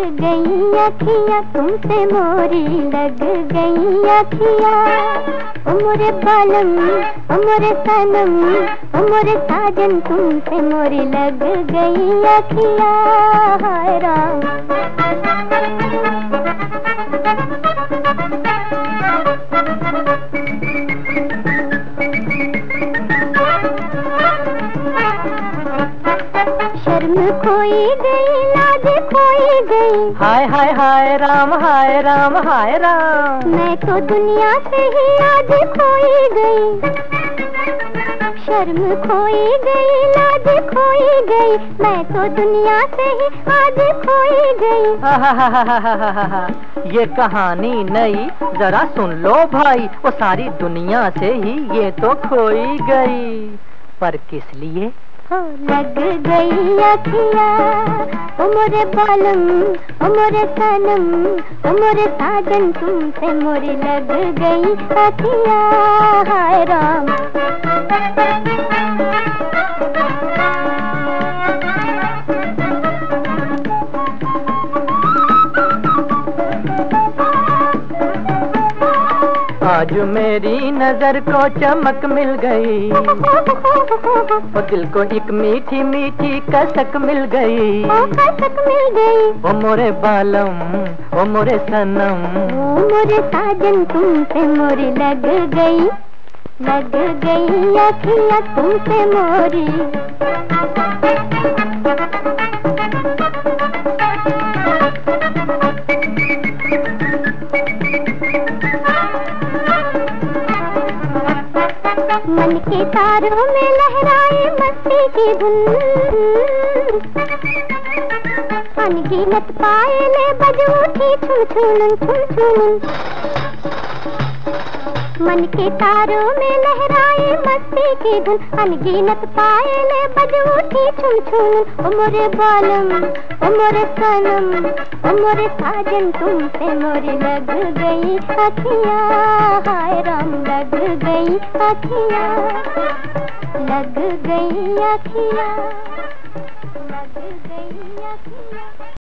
गई अखियाँ तुमसे मोरी, लग गई अखियाँ। ओ मोरे बालम, ओ मोरे सनम, ओ मोरे साजन, तुमसे मोरी लग गई अखियाँ। हाय राम। शर्म खोई गई, लाज खोई गई। हाय हाय हाय राम, हाय राम, हाय राम। मैं तो दुनिया से ही आज खोई गई। शर्म खोई गई, लाज खोई गई। मैं तो दुनिया से ही आज खोई गई। ये कहानी नई, जरा सुन लो भाई। वो सारी दुनिया से ही ये तो खोई गई, पर किस लिए? लग गई अखियाँ। ओ मोरे बालम, ओ मोरे सनम, ओ मोरे साजन, तुमसे मोरी लग गई अखियाँ। हाय राम। आज मेरी नजर को चमक मिल गई, और दिल को एक मीठी मीठी कसक मिल गई। कसक मिल गई। ओ मोरे बालम, ओ मोरे सनम, ओ मोरे साजन, तुमसे मोरी लग गई अखियाँ तुमसे मोरी। मन के तारों में लहराए मस्ती की धुन, अनगिनत पायले बज उठी छुन छुन छुन छुन। मन के तारों में लहराए मस्ती की धुन, अनगिनत पायले बज उठी छुन छुन। ओ मोरे बालम, ओ मोरे सनम, ओ मोरे साजन, तुमसे मोरी लग गई अखियाँ। हाय राम। लग गई अखियाँ, लग गई अखियाँ, लग गई अखियाँ।